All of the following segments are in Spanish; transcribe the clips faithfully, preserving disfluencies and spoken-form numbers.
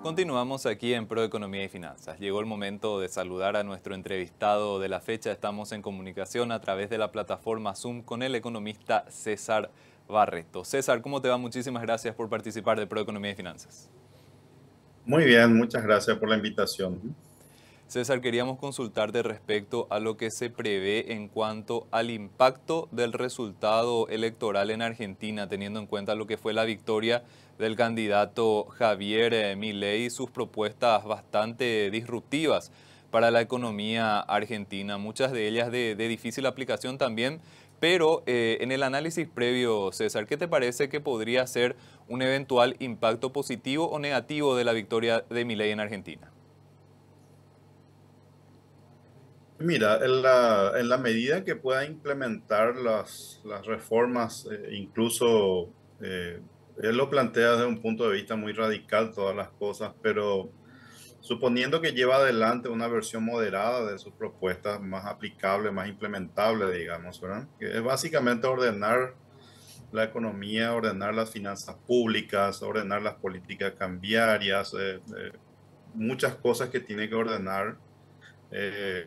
Continuamos aquí en Proeconomía y Finanzas. Llegó el momento de saludar a nuestro entrevistado de la fecha. Estamos en comunicación a través de la plataforma Zoom con el economista César Barreto. César, ¿cómo te va? Muchísimas gracias por participar de Proeconomía y Finanzas. Muy bien, muchas gracias por la invitación. César, queríamos consultarte respecto a lo que se prevé en cuanto al impacto del resultado electoral en Argentina, teniendo en cuenta lo que fue la victoria del candidato Javier eh, Milei y sus propuestas bastante disruptivas para la economía argentina, muchas de ellas de, de difícil aplicación también. Pero eh, en el análisis previo, César, ¿qué te parece que podría ser un eventual impacto positivo o negativo de la victoria de Milei en Argentina? Mira, en la, en la medida que pueda implementar las, las reformas, eh, incluso eh, él lo plantea desde un punto de vista muy radical todas las cosas, pero suponiendo que lleva adelante una versión moderada de sus propuestas más aplicable, más implementable, digamos, ¿verdad? Que es básicamente ordenar la economía, ordenar las finanzas públicas, ordenar las políticas cambiarias, eh, eh, muchas cosas que tiene que ordenar. eh,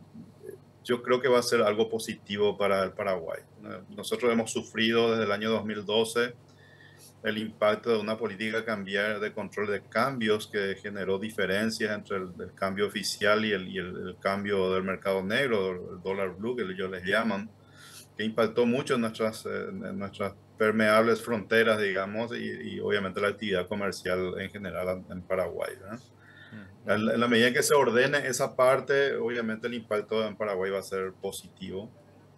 yo creo que va a ser algo positivo para el Paraguay. Eh, Nosotros hemos sufrido desde el año dos mil doce el impacto de una política cambiaria de control de cambios que generó diferencias entre el, el cambio oficial y, el, y el, el cambio del mercado negro, el dólar blue, que ellos les llaman, que impactó mucho en nuestras, eh, en nuestras permeables fronteras, digamos, y, y obviamente la actividad comercial en general en Paraguay, ¿verdad? En la en la medida en que se ordene esa parte, obviamente el impacto en Paraguay va a ser positivo.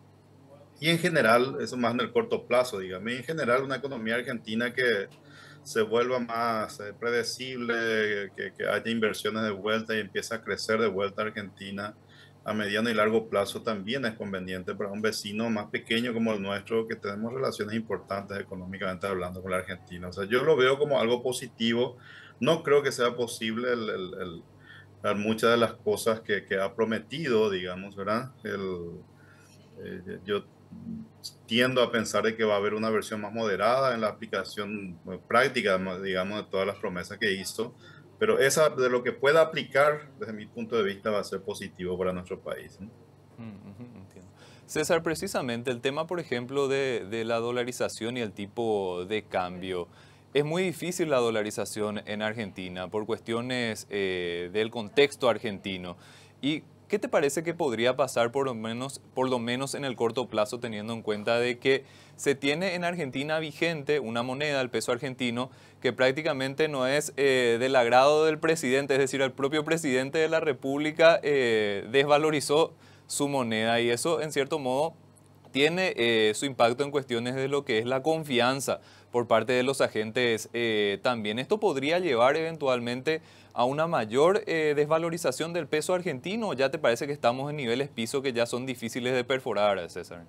Y en general, eso más en el corto plazo, digamos, y en general una economía argentina que se vuelva más eh, predecible, que, que haya inversiones de vuelta y empiece a crecer de vuelta Argentina a mediano y largo plazo también es conveniente para un vecino más pequeño como el nuestro, que tenemos relaciones importantes económicamente hablando con la Argentina. O sea, yo lo veo como algo positivo. No creo que sea posible el, el, el- el- muchas de las cosas que, que ha prometido, digamos, ¿verdad? El, eh, yo tiendo a pensar de que va a haber una versión más moderada en la aplicación eh, práctica, digamos, de todas las promesas que hizo, pero esa de lo que pueda aplicar, desde mi punto de vista, va a ser positivo para nuestro país, ¿no? Mm, ujú, entiendo. César, precisamente el tema, por ejemplo, de, de la dolarización y el tipo de cambio. Es muy difícil la dolarización en Argentina por cuestiones eh, del contexto argentino. ¿Y qué te parece que podría pasar por lo menos, por lo menos en el corto plazo, teniendo en cuenta de que se tiene en Argentina vigente una moneda, el peso argentino, que prácticamente no es eh, del agrado del presidente? Es decir, el propio presidente de la República eh, desvalorizó su moneda y eso en cierto modo tiene eh, su impacto en cuestiones de lo que es la confianza por parte de los agentes eh, también. Esto podría llevar eventualmente a una mayor eh, desvalorización del peso argentino. ¿Ya te parece que estamos en niveles piso que ya son difíciles de perforar, César?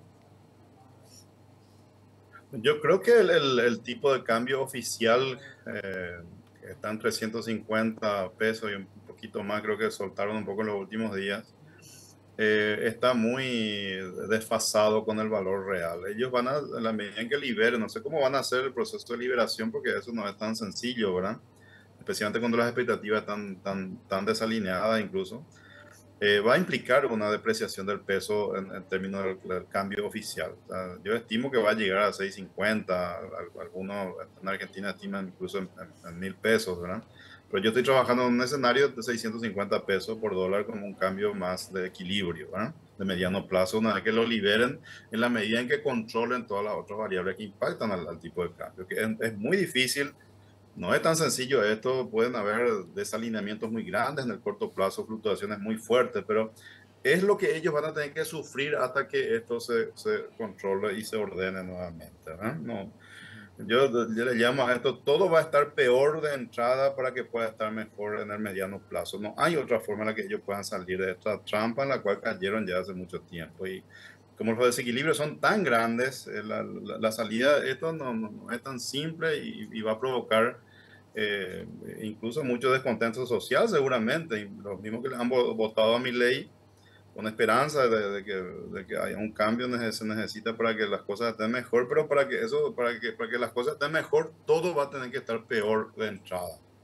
Yo creo que el, el- el tipo de cambio oficial, eh, que está en trescientos cincuenta pesos y un poquito más, creo que soltaron un poco en los últimos días, eh, está muy desfasado con el valor real. Ellos van a, en la medida en que liberen, no sé cómo van a hacer el proceso de liberación, porque eso no es tan sencillo, ¿verdad? Especialmente cuando las expectativas están tan, tan desalineadas incluso. Eh, va a implicar una depreciación del peso en, en términos del, del cambio oficial. O sea, yo estimo que va a llegar a seis cincuenta, al- algunos en Argentina estiman incluso en, en, en mil pesos, ¿verdad? Pero yo estoy trabajando en un escenario de seiscientos cincuenta pesos por dólar como un cambio más de equilibrio, ¿verdad? De mediano plazo, una vez que lo liberen, en la medida en que controlen todas las otras variables que impactan al, al tipo de cambio, que es, es muy difícil. No es tan sencillo esto, pueden haber desalineamientos muy grandes en el corto plazo, fluctuaciones muy fuertes, pero es lo que ellos van a tener que sufrir hasta que esto se, se controle y se ordene nuevamente, ¿verdad? No, yo, yo le llamo a esto, todo va a estar peor de entrada para que pueda estar mejor en el mediano plazo. No hay otra forma en la que ellos puedan salir de esta trampa en la cual cayeron ya hace mucho tiempo. Y como los desequilibrios son tan grandes, eh, la, la, la salida de esto no, no, no es tan simple y, y va a provocar eh, incluso mucho descontento social seguramente. Y los mismos que le han votado a mi ley con esperanza de, de que, de que haya un cambio se necesita para que las cosas estén mejor, pero para que eso, para que, para que las cosas estén mejor, todo va a tener que estar peor de entrada.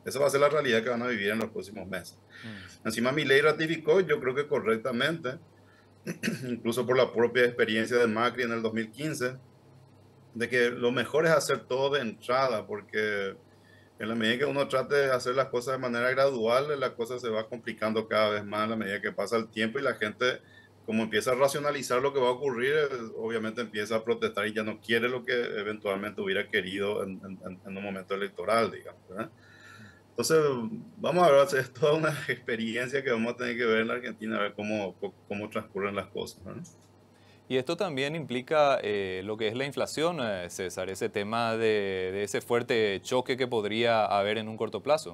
Esa va a ser la realidad que van a vivir en los próximos meses. Mm. Encima Milei ratificó, yo creo que correctamente, incluso por la propia experiencia de Macri en el dos mil quince, de que lo mejor es hacer todo de entrada, porque en la medida que uno trate de hacer las cosas de manera gradual, la cosa se va complicando cada vez más a la medida que pasa el tiempo y la gente, como empieza a racionalizar lo que va a ocurrir, eh, obviamente empieza a protestar y ya no quiere lo que eventualmente hubiera querido en, en- en un momento electoral, digamos, ¿verdad? Entonces, vamos a ver, es toda una experiencia que vamos a tener que ver en la Argentina, a ver cómo, cómo transcurren las cosas, ¿verdad? Y esto también implica eh, lo que es la inflación, eh, César, ese tema de, de ese fuerte choque que podría haber en un corto plazo.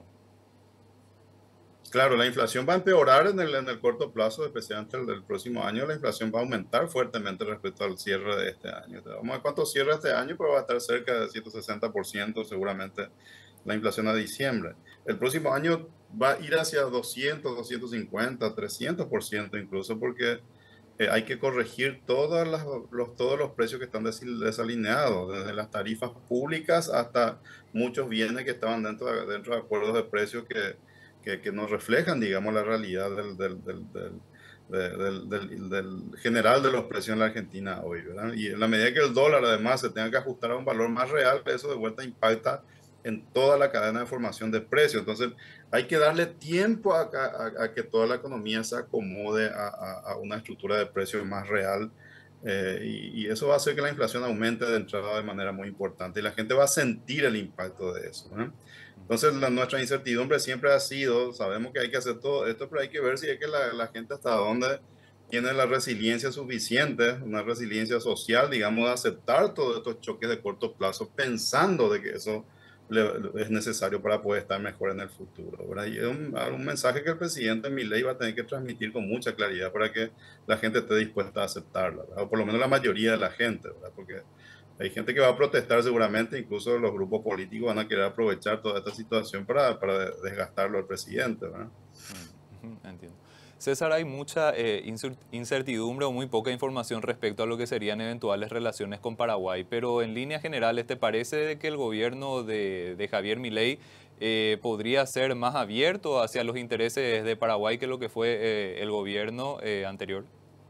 Claro, la inflación va a empeorar en el, en el corto plazo, especialmente el del próximo año. La inflación va a aumentar fuertemente respecto al cierre de este año. Vamos a ver cuánto cierra este año, pero va a estar cerca de ciento sesenta por ciento seguramente la inflación a diciembre. El próximo año va a ir hacia doscientos, doscientos cincuenta, trescientos por ciento incluso, porque eh, hay que corregir todas las- los, todos los precios que están des- desalineados, desde las tarifas públicas hasta muchos bienes que estaban dentro de, dentro de acuerdos de precios que, que, que nos reflejan, digamos, la realidad del, del, del, del, de- del- del- del general de los precios en la Argentina hoy, ¿verdad? Y en la medida que el dólar además se tenga que ajustar a un valor más real, eso de vuelta impacta en toda la cadena de formación de precios. Entonces, hay que darle tiempo a, a- a que toda la economía se acomode a, a- a una estructura de precios más real. Eh, y, y eso va a hacer que la inflación aumente de entrada de manera muy importante y la gente va a sentir el impacto de eso, ¿no? Entonces, la, nuestra incertidumbre siempre ha sido, sabemos que hay que hacer todo esto, pero hay que ver si es que la, la gente hasta dónde tiene la resiliencia suficiente, una resiliencia social, digamos, de aceptar todos estos choques de corto plazo, pensando de que eso le- es necesario para poder estar mejor en el futuro, ¿verdad? Y es un, un mensaje que el presidente Milei va a tener que transmitir con mucha claridad para que la gente esté dispuesta a aceptarla, ¿verdad? O por lo menos la mayoría de la gente, ¿verdad? Porque hay gente que va a protestar seguramente, incluso los grupos políticos van a querer aprovechar toda esta situación para, para desgastarlo al presidente, ¿verdad? Mm, ujú, entiendo. César, hay mucha eh, insur- incertidumbre o muy poca información respecto a lo que serían eventuales relaciones con Paraguay, pero en líneas generales, ¿te parece de que el gobierno de, de Javier Milei eh, podría ser más abierto hacia los intereses de Paraguay que lo que fue eh, el gobierno eh, anterior?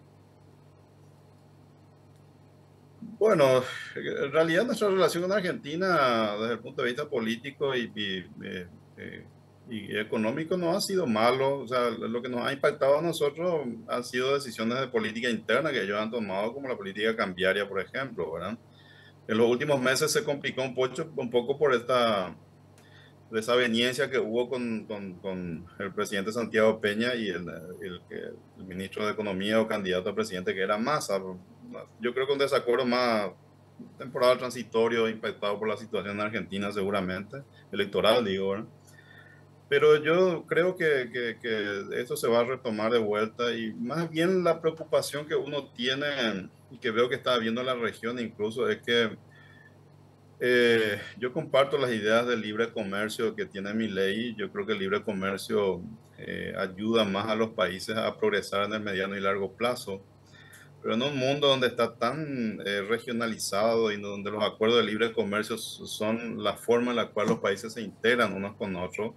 Bueno, en realidad nuestra relación con Argentina desde el punto de vista político y, y, eh, eh, y económico no ha sido malo. O sea, lo que nos ha impactado a nosotros han sido decisiones de política interna que ellos han tomado, como la política cambiaria, por ejemplo, ¿verdad? En los últimos meses se complicó un poco, un poco por esta desaveniencia que hubo con, con, con el presidente Santiago Peña y el, el, el, el ministro de Economía o candidato a presidente que era Massa. Yo creo que un desacuerdo más temporal transitorio impactado por la situación en Argentina seguramente, electoral digo, ¿verdad? Pero yo creo que, que, que esto se va a retomar de vuelta y más bien la preocupación que uno tiene y que veo que está habiendo en la región incluso es que eh, yo comparto las ideas del libre comercio que tiene mi ley. Yo creo que el libre comercio eh, ayuda más a los países a progresar en el mediano y largo plazo. Pero en un mundo donde está tan eh, regionalizado y donde los acuerdos de libre comercio son la forma en la cual los países se integran unos con otros,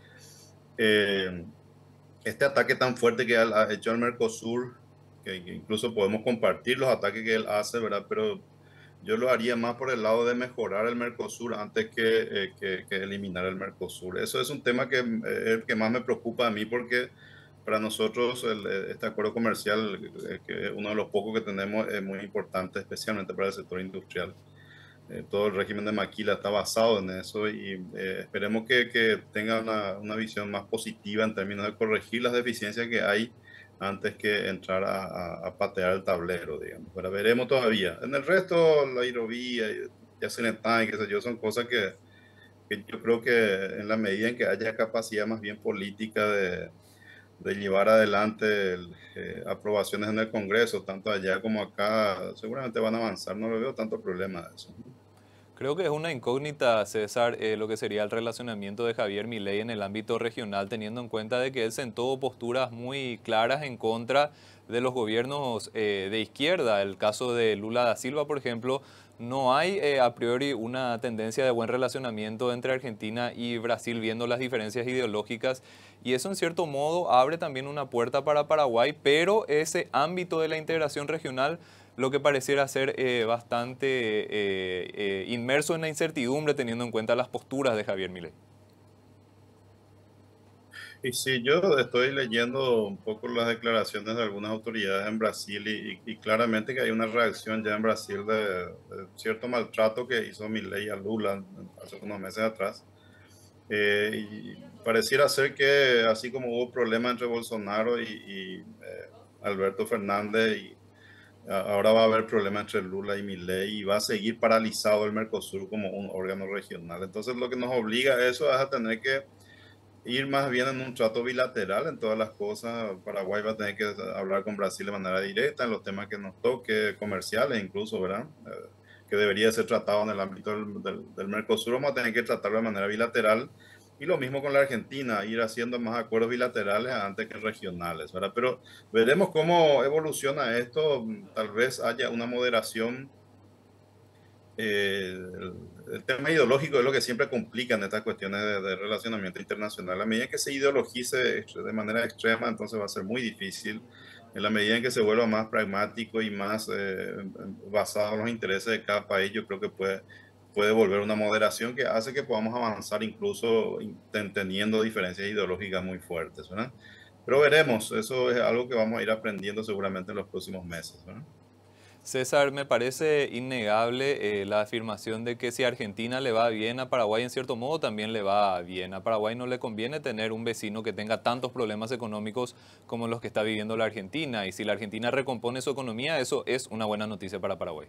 eh, este ataque tan fuerte que ha hecho el Mercosur, que, que incluso podemos compartir los ataques que él hace, ¿verdad? Pero yo lo haría más por el lado de mejorar el Mercosur antes que, eh, que, que eliminar el Mercosur. Eso es un tema que eh, es el que más me preocupa a mí porque para nosotros el, eh, este acuerdo comercial, eh, que es uno de los pocos que tenemos, es muy importante, especialmente para el sector industrial. Eh, todo el régimen de Maquila está basado en eso y eh, esperemos que, que tenga una, una visión más positiva en términos de corregir las deficiencias que hay antes que entrar a, a, a patear el tablero, digamos. Pero veremos todavía. En el resto, la hidrovía, Yacyretá y qué sé yo, son cosas que, que yo creo que en la medida en que haya capacidad más bien política de, de llevar adelante el, eh, aprobaciones en el Congreso, tanto allá como acá, seguramente van a avanzar. No le veo tanto problema de eso. Creo que es una incógnita, César, eh, lo que sería el relacionamiento de Javier Milei en el ámbito regional, teniendo en cuenta de que él sentó posturas muy claras en contra de los gobiernos eh, de izquierda. El caso de Lula da Silva, por ejemplo, No hay eh, a priori una tendencia de buen relacionamiento entre Argentina y Brasil, viendo las diferencias ideológicas, y eso en cierto modo abre también una puerta para Paraguay, pero ese ámbito de la integración regional lo que pareciera ser eh, bastante eh, eh, inmerso en la incertidumbre, teniendo en cuenta las posturas de Javier Milei. Y sí, yo estoy leyendo un poco las declaraciones de algunas autoridades en Brasil y, y- y claramente que hay una reacción ya en Brasil de, de cierto maltrato que hizo Milei a Lula hace unos meses atrás. Eh, y pareciera ser que así como hubo problemas entre Bolsonaro y, y, eh, Alberto Fernández, y a- ahora va a haber problemas entre Lula y Milei y va a seguir paralizado el Mercosur como un órgano regional. Entonces lo que nos obliga a eso es a tener que ir más bien en un trato bilateral en todas las cosas. Paraguay va a tener que hablar con Brasil de manera directa en los temas que nos toque, comerciales incluso, ¿verdad? Eh, que debería ser tratado en el ámbito del, del, del Mercosur, vamos a tener que tratarlo de manera bilateral. Y lo mismo con la Argentina, ir haciendo más acuerdos bilaterales antes que regionales, ¿verdad? Pero veremos cómo evoluciona esto. Tal vez haya una moderación. Eh, el, el tema ideológico es lo que siempre complica en estas cuestiones de, de relacionamiento internacional. A la medida que se ideologice de manera extrema, entonces va a ser muy difícil. En la medida en que se vuelva más pragmático y más eh, basado en los intereses de cada país, yo creo que puede, puede volver una moderación que hace que podamos avanzar incluso teniendo diferencias ideológicas muy fuertes, ¿verdad? Pero veremos, eso es algo que vamos a ir aprendiendo seguramente en los próximos meses, ¿verdad? César, me parece innegable eh, la afirmación de que si a Argentina le va bien, a Paraguay en cierto modo también le va bien. A Paraguay no le conviene tener un vecino que tenga tantos problemas económicos como los que está viviendo la Argentina. Y si la Argentina recompone su economía, eso es una buena noticia para Paraguay.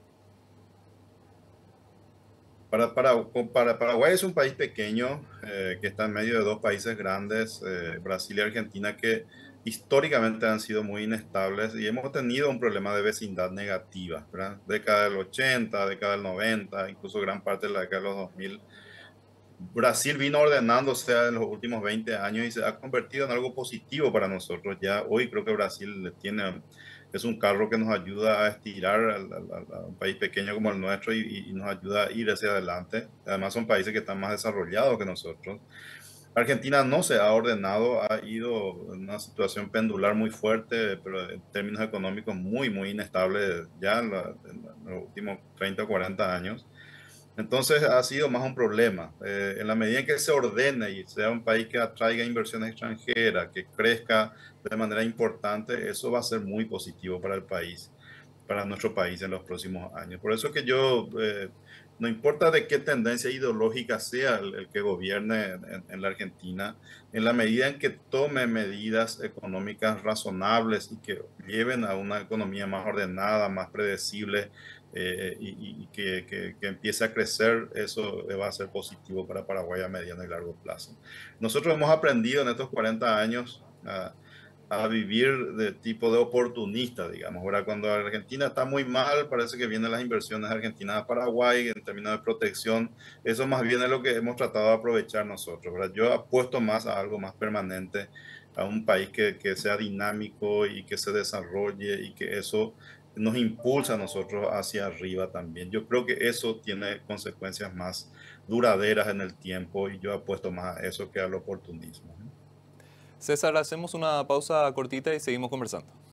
Para, para, para Paraguay es un país pequeño eh, que está en medio de dos países grandes, eh, Brasil y Argentina, que históricamente han sido muy inestables y hemos tenido un problema de vecindad negativa, ¿verdad? Década del ochenta, década del noventa, incluso gran parte de la década de los dos mil. Brasil vino ordenándose en los últimos veinte años y se ha convertido en algo positivo para nosotros. Ya hoy creo que Brasil tiene, es un carro que nos ayuda a estirar al- al- a un país pequeño como el nuestro y, y nos ayuda a ir hacia adelante. Además son países que están más desarrollados que nosotros. Argentina no se ha ordenado, ha ido en una situación pendular muy fuerte, pero en términos económicos muy, muy inestable ya en, la- en los últimos treinta o cuarenta años. Entonces ha sido más un problema. Eh, en la medida en que se ordene y sea un país que atraiga inversiones extranjeras, que crezca de manera importante, eso va a ser muy positivo para el país, para nuestro país en los próximos años. Por eso que yo, eh, no importa de qué tendencia ideológica sea el, el que gobierne en, en la Argentina, en la medida en que tome medidas económicas razonables y que lleven a una economía más ordenada, más predecible, eh, y, y que, que, que, empiece a crecer, eso va a ser positivo para Paraguay a mediano y largo plazo. Nosotros hemos aprendido en estos cuarenta años a, a vivir de tipo de oportunista, digamos. Ahora, cuando Argentina está muy mal, parece que vienen las inversiones argentinas a Paraguay en términos de protección. Eso más bien es lo que hemos tratado de aprovechar nosotros, ¿verdad? Yo apuesto más a algo más permanente, a un país que, que sea dinámico y que se desarrolle y que eso nos impulsa a nosotros hacia arriba también. Yo creo que eso tiene consecuencias más duraderas en el tiempo y yo apuesto más a eso que al oportunismo, ¿no? César, hacemos una pausa cortita y seguimos conversando.